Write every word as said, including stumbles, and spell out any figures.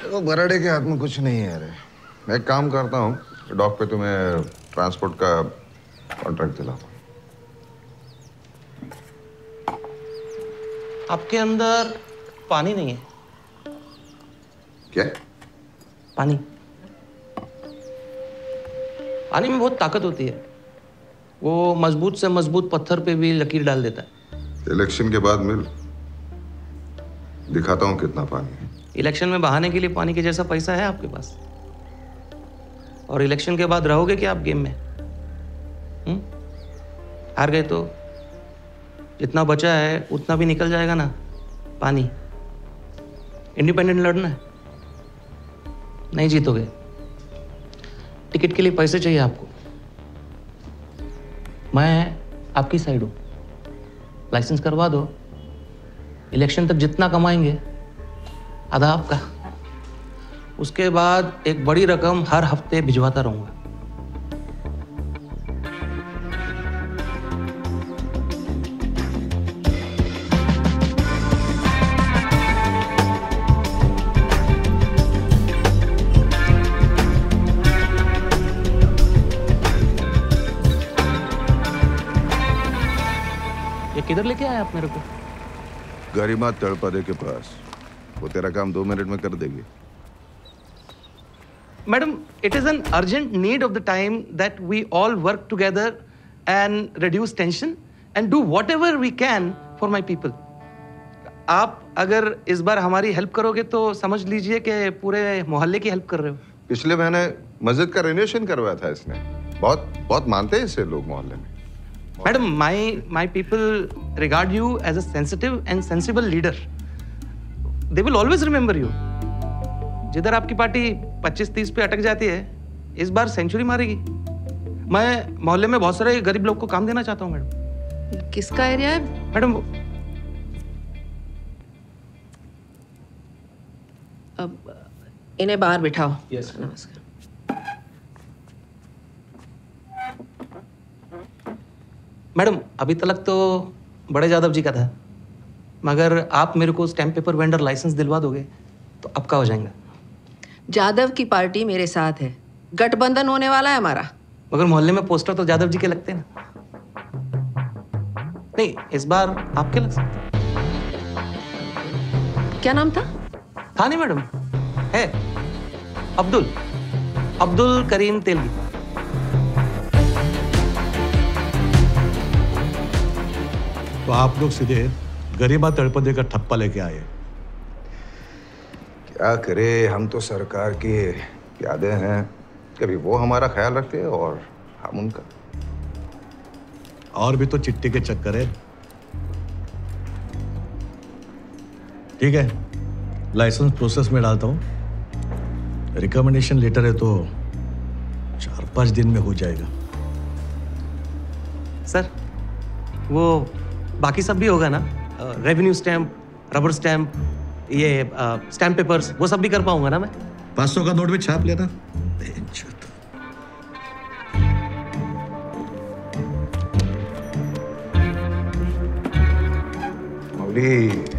तो बराडे के हाथ में कुछ नहीं है। अरे मैं एक काम करता हूँ, डॉक पे तुम्हें ट्रांसपोर्ट का कॉन्ट्रैक्ट दिलाता हूँ। आपके अंदर पानी नहीं है क्या? पानी पानी में बहुत ताकत होती है। वो मजबूत से मजबूत पत्थर पे भी लकीर डाल देता है। इलेक्शन के बाद मिल, दिखाता हूँ कितना पानी है। इलेक्शन में बहाने के लिए पानी के जैसा पैसा है आपके पास, और इलेक्शन के बाद रहोगे क्या आप गेम में? हुँ? हार गए तो जितना बचा है उतना भी निकल जाएगा ना पानी। इंडिपेंडेंट लड़ना है, नहीं जीतोगे। टिकट के लिए पैसे चाहिए आपको, मैं आपकी साइड हूं। लाइसेंस करवा दो, इलेक्शन तक जितना कमाएंगे आधा आपका। उसके बाद एक बड़ी रकम हर हफ्ते भिजवाता रहूंगा। ये किधर लेके आए आप मेरे को? गरिमा तड़पदे के पास। वो तेरा काम दो मिनट में कर देगी। Madam, it is an urgent need of the time that we all work together and reduce tension and do whatever we can for my people. आप अगर इस बार हमारी हेल्प करोगे तो समझ लीजिए कि पूरे मोहल्ले की हेल्प कर रहे हो। पिछले महीने मस्जिद का रेनोवेशन करवाया था इसने। बहुत बहुत मानते हैं इसे लोग मोहल्ले में। Madam, my my people regard you as a sensitive and sensible leader. They will always remember you. जिधर आपकी पार्टी पच्चीस तीस पे अटक जाती है, इस बार सेंचुरी मारेगी। मैं मोहल्ले में बहुत सारे गरीब लोग को काम देना चाहता हूँ मैडम। किसका एरिया है? मैडम अब इन्हें बाहर बिठाओ। यस नमस्कार। मैडम अभी तक तो बड़े यादव जी का था, मगर आप मेरे को स्टैम्प पेपर वेंडर लाइसेंस दिलवा दोगे तो आपका हो जाएगा। जादव की पार्टी मेरे साथ है, गठबंधन होने वाला है हमारा। मगर मोहल्ले में पोस्टर तो जादव जी के लगते हैं ना। नहीं, इस बार आपके लग सकते। क्या नाम था? था नहीं मैडम, है अब्दुल अब्दुल करीम तेलगी। तो आप लोग सीधे गरिमा तड़पदे का ठप्पा लेके आए। क्या करे, हम तो सरकार के प्यादे हैं। कभी वो हमारा ख्याल रखते हैं और हम उनका। और भी तो चिट्ठी के चक्कर है। ठीक है, लाइसेंस प्रोसेस में डालता हूँ। रिकमेंडेशन लेटर है तो चार पांच दिन में हो जाएगा। सर वो बाकी सब भी होगा ना? रेवेन्यू स्टैम्प, रबर स्टैम्प, ये स्टैम्प पेपर्स, वो सब भी कर पाऊंगा ना मैं? पाँच सौ का नोट भी छाप लेना। मौली